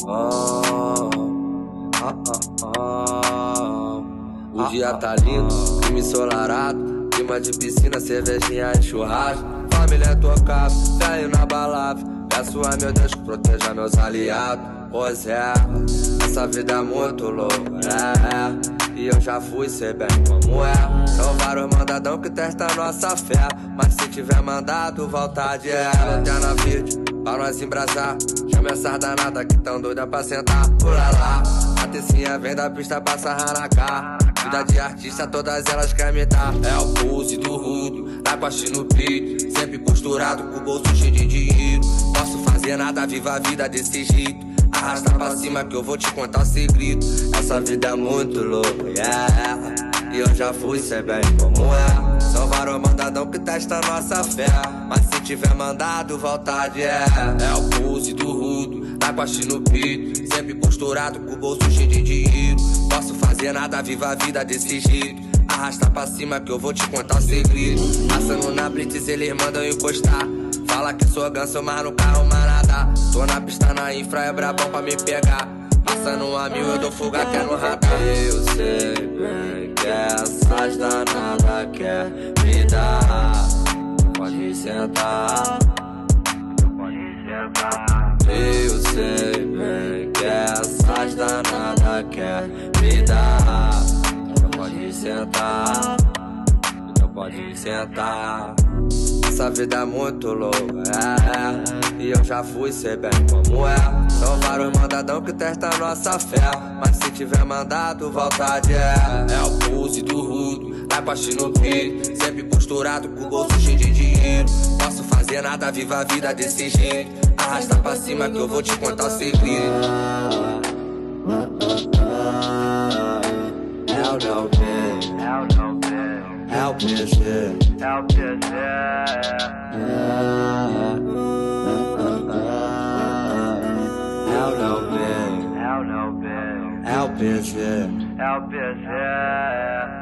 O dia tá lindo, clima ensolarado, clima de piscina, cervejinha e churrasco. Família tocada, velho na balada. Peço a meu Deus que proteja meus aliados. Pois é, essa vida é muito louca, e eu já fui, sei bem como é. São vários mandadão que testam nossa fé, mas se tiver mandado, vontade é. Lanterna verde, pra nós embrasar. Chama essas danadas que tão doida pra sentar. Pula lá, a tecinha vem da pista pra sarrar na cara. Vida de artista, todas elas querem me dar. É o pulse do rudo, tá com a no peito, sempre costurado, com o bolso cheio de dinheiro. Posso fazer nada, viva a vida desse jeito. Arrasta pra cima que eu vou te contar o segredo. Essa vida é muito louca, e eu já fui, sei bem como é. São vários mandadão que testam nossa fé, mas se tiver mandado, vontade é. É o pulse do rudo, tá com a no peito, sempre costurado, com o bolso cheio de dinheiro. Posso fazer nada, viva a vida desse jeito. Arrasta pra cima que eu vou te contar o segredo. Passando na blitz, eles mandam encostar. Fala que sou ganso, mas no carro nada. Tô na pista na infra, é brabão pra me pegar. Passando a mil, eu dou fuga que é no radar. Eu sei bem que essas danadas quer me dar. Pode sentar, pode sentar. Eu sei bem que essas danadas quer me dar. Pode sentar, pode sentar. Essa vida é muito louca, e eu já fui, sei bem como é. São vários mandadão que testam nossa fé, mas se tiver mandado, vontade é. É o pulse do rudo, tá com a no peito, sempre costurado, com o bolso cheio de dinheiro. Posso fazer nada, viva a vida desse jeito. Arrasta pra cima que eu vou te contar o segredo. É o PG. É o PG. É o PG. É o PG.